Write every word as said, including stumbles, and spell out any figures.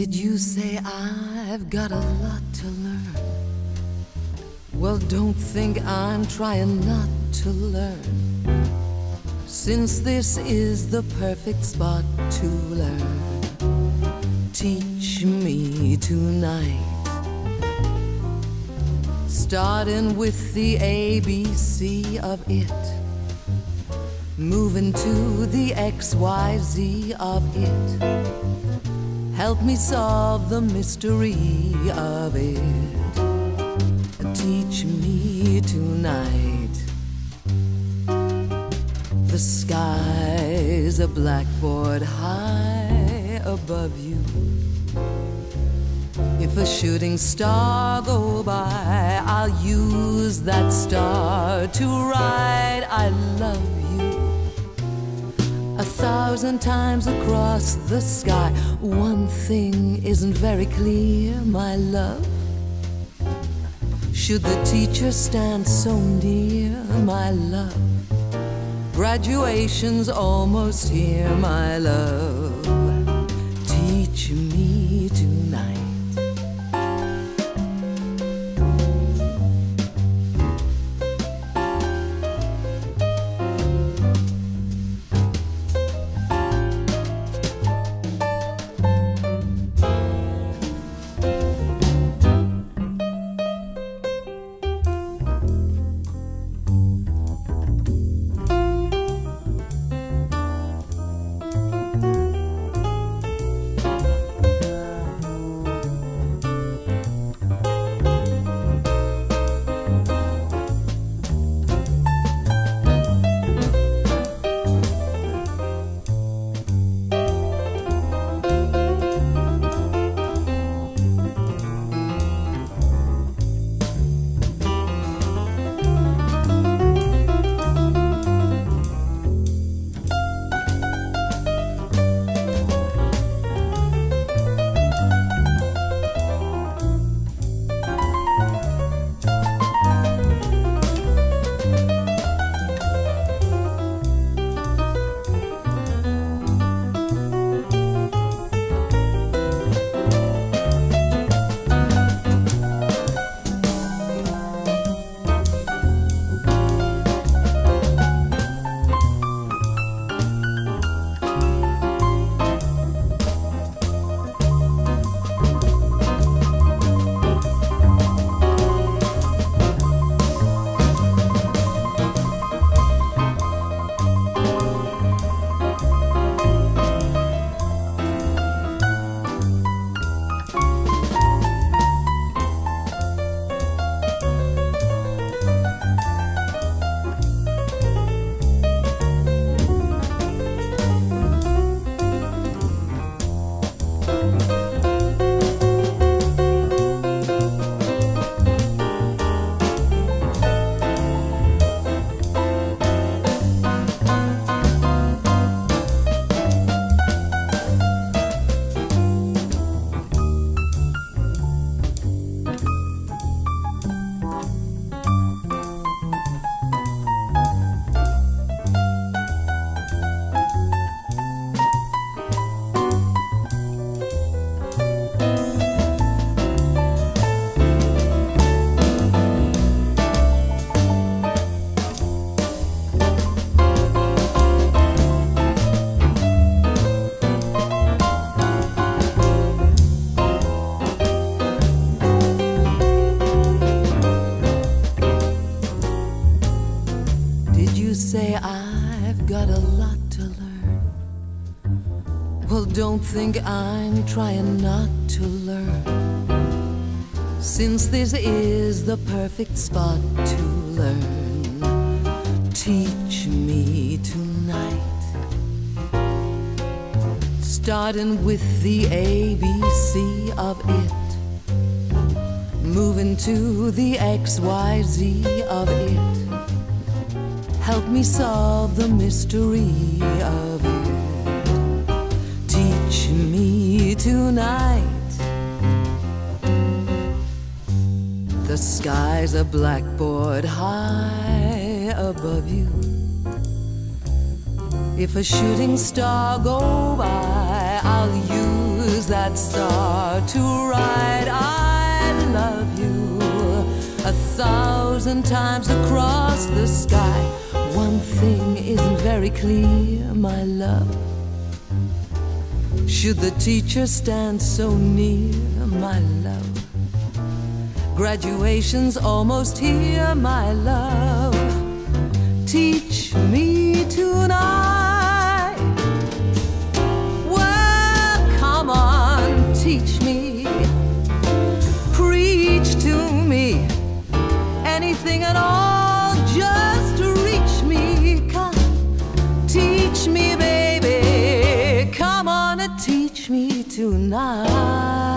Did you say I've got a lot to learn? Well, don't think I'm trying not to learn, since this is the perfect spot to learn. Teach me tonight, starting with the A B C of it, moving to the X Y Z of it. Help me solve the mystery of it. Teach me tonight. The sky's a blackboard high above you. If a shooting star go by, I'll use that star to write I love you. A thousand times across the sky, one thing isn't very clear, my love. Should the teacher stand so near, my love? Graduation's almost here, my love. Teach me tonight. Say I've got a lot to learn. Well, don't think I'm trying not to learn, since this is the perfect spot to learn. Teach me tonight, starting with the A B C of it, moving to the X Y Z of it. Help me solve the mystery of it. Teach me tonight. The sky's a blackboard high above you. If a shooting star go by, I'll use use that star to write I love you a thousand times across the sky. One thing isn't very clear, my love. Should the teacher stand so near, my love? Graduation's almost here, my love. Teach me tonight. Well, come on, teach me. Preach to me. Anything at all, just to reach me. Come, teach me, baby. Come on and teach me tonight.